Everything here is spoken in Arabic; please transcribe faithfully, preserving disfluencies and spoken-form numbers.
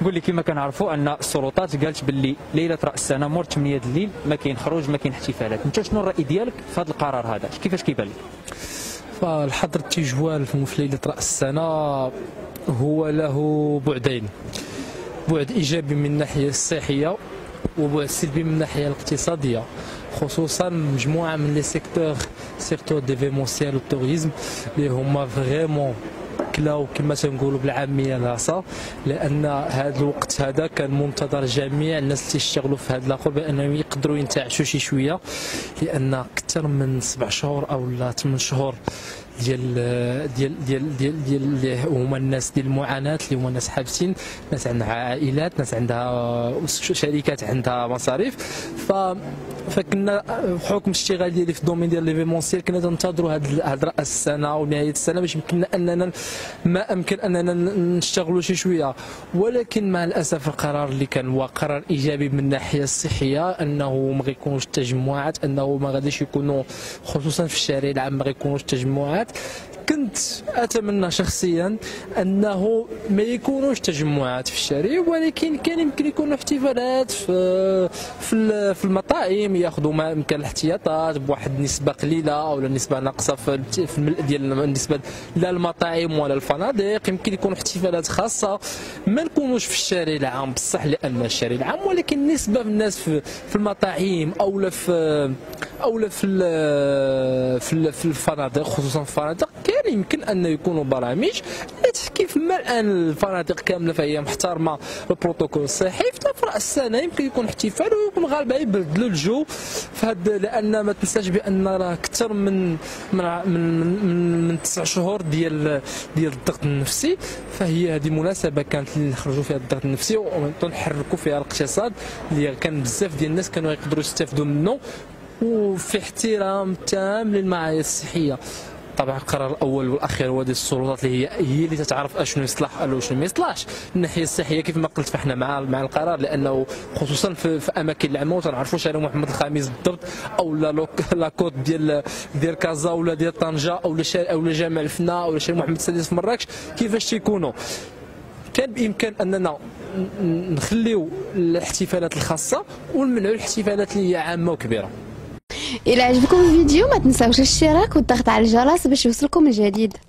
تقول لي كما كنعرفوا ان السلطات قالت باللي ليله راس السنه مور ثمانية الليل ما كاين خروج ما كاين احتفالات، انت شنو الراي ديالك في هذا القرار هذا؟ كيفاش كيبان لك؟ فالحظر التجوال في ليله راس السنه هو له بعدين، بعد ايجابي من الناحيه الصحيه وبعد سلبي من الناحيه الاقتصاديه، خصوصا مجموعه من لي سيكتور سيرتو ديفيمونسيال والتوريزم اللي هما فريمون كلاو كما تنقولوا بالعاميه العصا، لان هذا الوقت هذا كان منتظر جميع الناس اللي تيشتغلوا في هذا الاخر بانهم يقدروا ينتعشوا شي شويه، لان اكثر من سبع شهور او لا ثمان شهور ديال ديال ديال ديال ديال اللي هما الناس ديال المعاناه، اللي هما ناس حابسين، ناس عندها عائلات، ناس عندها شركات عندها مصاريف. ف فكنا بحكم الاشتغال ديالي في الدومين ديال ليفيمونسيال كنا تنتظروا هذا هذا راس السنه ونهايه السنه باش يمكننا اننا ما امكن اننا نشتغلوا شي شويه، ولكن مع الاسف القرار اللي كان هو قرار ايجابي من الناحيه الصحيه، انه ما غيكونوش التجمعات، انه ما غاديش يكونوا خصوصا في الشارع العام ما غيكونوش التجمعات. كنت اتمنى شخصيا انه ما يكونوش تجمعات في الشارع، ولكن كان يمكن يكونوا احتفالات في في في المطاعم، ياخذوا ما امكن الاحتياطات بواحد النسبه قليله او نسبه ناقصه في في الملء ديال بالنسبه لا المطاعم ولا الفنادق. يمكن يكونوا احتفالات خاصه ما نكونوش في الشارع العام بصح لان الشارع العام، ولكن نسبه من الناس في في المطاعم او لا في او لا في في في الفنادق، خصوصا في الفنادق كان يمكن ان يكونوا برامج اللي تحكي فما الان الفنادق كامله فهي محترمه البروتوكول الصحي، في راس السنه يمكن يكون احتفال ويكون غالبا يبدلوا الجو في هذا، لان ما تنساش بان راه اكثر من من من, من, من تسع شهور ديال ديال الضغط النفسي، فهي هذه مناسبه كانت اللي نخرجوا فيها الضغط النفسي ونحركوا فيها الاقتصاد اللي كان بزاف ديال الناس كانوا يقدروا يستافدوا منه، وفي احترام تام للمعايير الصحيه. طبعا القرار الاول والاخير هو ديال السلطات اللي هي هي اللي تتعرف اشنو يصلح او شنو ما يصلحش. الناحيه الصحيه كيف ما قلت فاحنا مع مع القرار، لانه خصوصا في, في اماكن العامه وتنعرفوا شارع محمد الخامس بالضبط او لا لاكوت ديال ديال كازا ولا ديال طنجه او لا او جامع الفنا او شارع محمد السادس في مراكش كيفاش تيكونوا. كان بامكان اننا نخليو الاحتفالات الخاصه ونمنعوا الاحتفالات اللي هي عامه وكبيره. إلا عجبكم الفيديو ما تنساوش الاشتراك والضغط على الجرس باش يوصلكم الجديد.